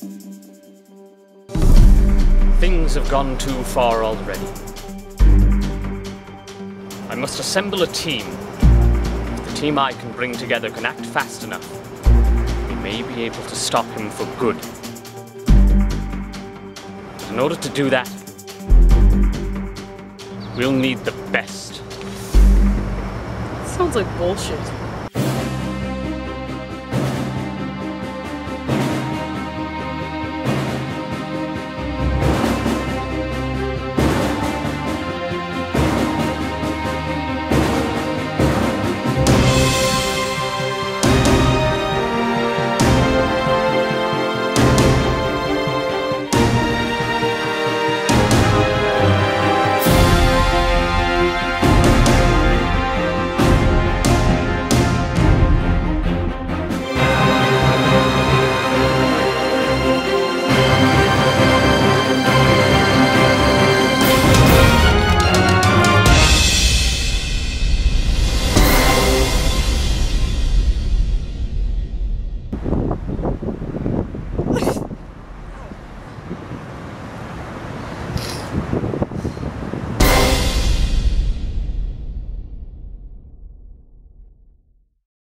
Things have gone too far already. I must assemble a team. If the team I can bring together can act fast enough, we may be able to stop him for good. But in order to do that, we'll need the best. Sounds like bullshit.